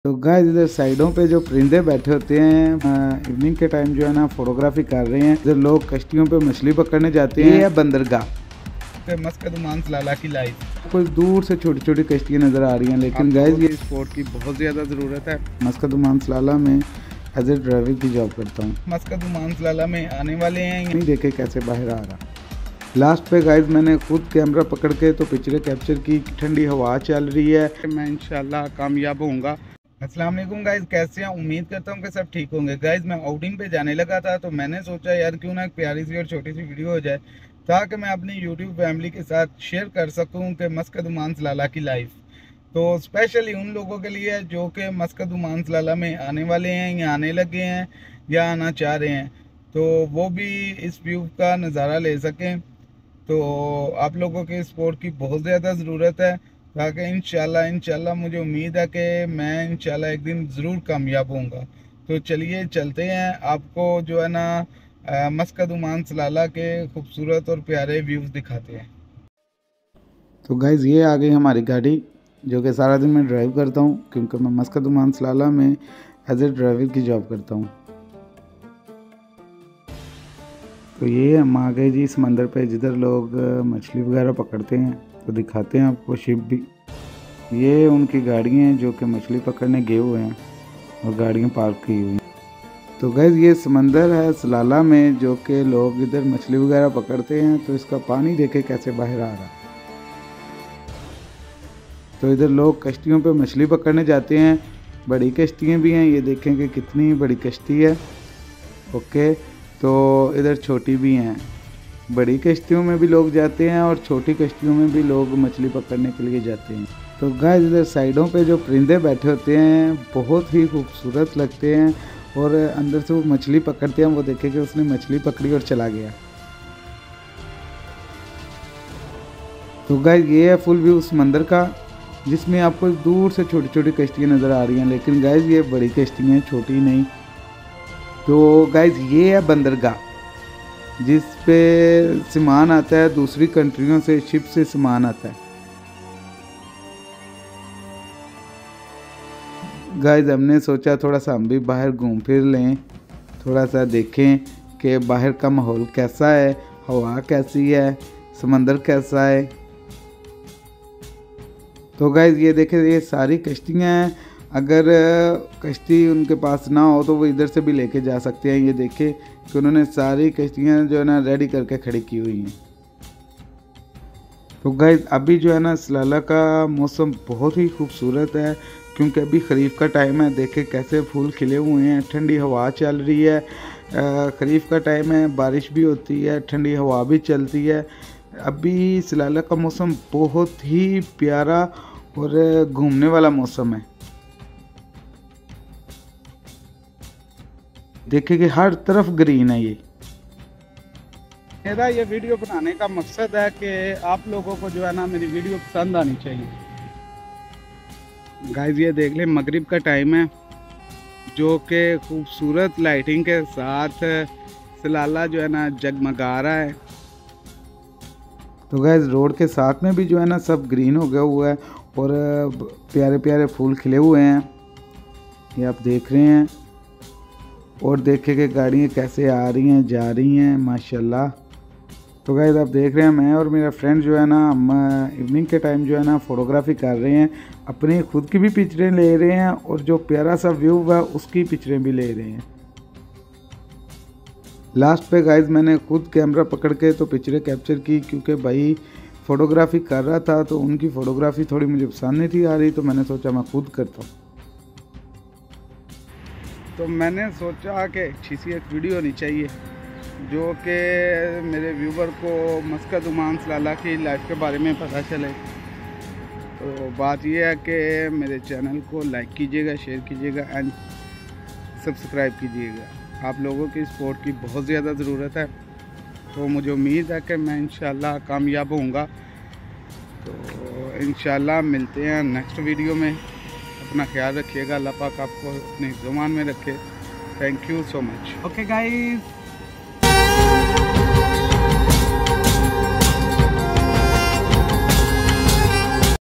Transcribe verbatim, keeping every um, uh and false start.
तो गाइस इधर साइडों पे जो परिंदे बैठे होते हैं इवनिंग के टाइम जो है ना फोटोग्राफी कर रहे हैं। इधर लोग कश्तियों पे मछली पकड़ने जाते हैं। ये है बंदरगाह मस्कत उमान सलाला की लाइफ। कुछ दूर से छोटी छोटी कश्तियाँ नज़र आ रही हैं, लेकिन गाइस ये स्पोर्ट की बहुत ज़्यादा ज़रूरत है। मस्कत उमान सलाला में एज ए ड्राइवर की जॉब करता हूँ। मस्कत उमान सलाला में आने वाले हैं, नहीं देखे कैसे बाहर आ रहा। लास्ट पे गाइस मैंने खुद कैमरा पकड़ के तो पिक्चरें कैप्चर की। ठंडी हवा चल रही है, मैं इंशाल्लाह कामयाब होऊंगा। अस्सलाम वालेकुम गाइस, कैसे हैं? उम्मीद करता हूँ कि सब ठीक होंगे। गाइस मैं आउटिंग पे जाने लगा था, तो मैंने सोचा यार क्यों ना एक प्यारी सी और छोटी सी वीडियो हो जाए, ताकि मैं अपनी यूट्यूब फैमिली के साथ शेयर कर सकूँ कि मस्कत उमान सलाला की लाइफ। तो स्पेशली उन लोगों के लिए जो कि मस्कत उमान सलाला में आने वाले हैं या आने लगे हैं या आना चाह रहे हैं, तो वो भी इस व्यू का नज़ारा ले सकें। तो आप लोगों के सपोर्ट की बहुत ज़्यादा ज़रूरत है, ताकि इंशाल्लाह इंशाल्लाह मुझे उम्मीद है कि मैं इंशाल्लाह एक दिन ज़रूर कामयाब होऊंगा। तो चलिए चलते हैं, आपको जो है ना मस्कत उमान सलाला के खूबसूरत और प्यारे व्यूज़ दिखाते हैं। तो गाइज़ ये आ गई हमारी गाड़ी, जो कि सारा दिन मैं ड्राइव करता हूँ, क्योंकि मैं मस्कत उमान सलाला में एज ए ड्राइवर की जॉब करता हूँ। तो ये हम आ गए जी समंदर पे, जिधर लोग मछली वगैरह पकड़ते हैं। तो दिखाते हैं आपको शिप भी। ये उनकी गाड़ियाँ हैं जो कि मछली पकड़ने गए हुए हैं और गाड़ियाँ पार्क की हुई हैं। तो गैस ये समंदर है सलाला में, जो कि लोग इधर मछली वगैरह पकड़ते हैं। तो इसका पानी देखे कैसे बाहर आ रहा। तो इधर लोग कश्तियों पे मछली पकड़ने जाते हैं। बड़ी कश्तियाँ भी हैं, ये देखें कि कितनी बड़ी कश्ती है। ओके, तो इधर छोटी भी हैं। बड़ी कश्तियों में भी लोग जाते हैं और छोटी कश्तियों में भी लोग मछली पकड़ने के लिए जाते हैं। तो गाइस इधर साइडों पे जो परिंदे बैठे होते हैं बहुत ही खूबसूरत लगते हैं, और अंदर से वो मछली पकड़ते हैं। वो देखे कि उसने मछली पकड़ी और चला गया। तो गाइस ये है फुल व्यू समंदर का, जिसमें आपको दूर से छोटी छोटी कश्तियाँ नज़र आ रही हैं, लेकिन गाइस ये बड़ी कश्तियाँ हैं, छोटी नहीं। तो गाइस ये है बंदरगाह, जिस पे सामान आता है दूसरी कंट्रियों से, शिप से सामान आता है। गाइस हमने सोचा थोड़ा सा हम भी बाहर घूम फिर लें, थोड़ा सा देखें कि बाहर का माहौल कैसा है, हवा कैसी है, समंदर कैसा है। तो गाइस ये देखें, ये सारी कश्तियाँ हैं। अगर कश्ती उनके पास ना हो तो वो इधर से भी लेके जा सकते हैं। ये देखें कि उन्होंने सारी कश्तियाँ जो है ना रेडी करके खड़ी की हुई हैं। तो गाइस अभी जो है ना सलाला का मौसम बहुत ही खूबसूरत है, क्योंकि अभी खरीफ का टाइम है। देखें कैसे फूल खिले हुए हैं, ठंडी हवा चल रही है। खरीफ का टाइम है, बारिश भी होती है, ठंडी हवा भी चलती है। अभी सलाला का मौसम बहुत ही प्यारा और घूमने वाला मौसम है। देखिए कि हर तरफ ग्रीन है। ये मेरा ये वीडियो बनाने का मकसद है कि आप लोगों को जो है ना मेरी वीडियो पसंद आनी चाहिए। गाइस ये देख लें, मगरिब का टाइम है, जो कि खूबसूरत लाइटिंग के साथ सलाला जो है ना जगमगा रहा है। तो गाइस रोड के साथ में भी जो है ना सब ग्रीन हो गया हुआ है, और प्यारे प्यारे फूल खिले हुए हैं, ये आप देख रहे हैं। और देखें कि गाड़ियाँ कैसे आ रही हैं जा रही हैं, माशाल्लाह। तो गाइस आप देख रहे हैं, मैं और मेरा फ्रेंड जो है ना हम इवनिंग के टाइम जो है ना फ़ोटोग्राफी कर रहे हैं। अपनी खुद की भी पिक्चरें ले रहे हैं, और जो प्यारा सा व्यू है उसकी पिक्चरें भी ले रहे हैं। लास्ट पे गाइस मैंने खुद कैमरा पकड़ के तो पिक्चरें कैप्चर की, क्योंकि भाई फ़ोटोग्राफी कर रहा था तो उनकी फ़ोटोग्राफी थोड़ी मुझे पसंद नहीं थी आ रही, तो मैंने सोचा मैं खुद करता हूँ। तो मैंने सोचा कि अच्छी सी एक वीडियो होनी चाहिए, जो कि मेरे व्यूवर को मस्कत उमान सलाला की लाइफ के बारे में पता चले। तो बात यह है कि मेरे चैनल को लाइक कीजिएगा, शेयर कीजिएगा एंड सब्सक्राइब कीजिएगा। आप लोगों की सपोर्ट की बहुत ज़्यादा ज़रूरत है, तो मुझे उम्मीद है कि मैं इंशाल्लाह कामयाब होऊंगा। तो इंशाल्लाह मिलते हैं नेक्स्ट वीडियो में। अपना ख्याल रखिएगा, अल्लाह पाक आपको अपने ज़ुबान में रखे। Thank you so much. Okay guys.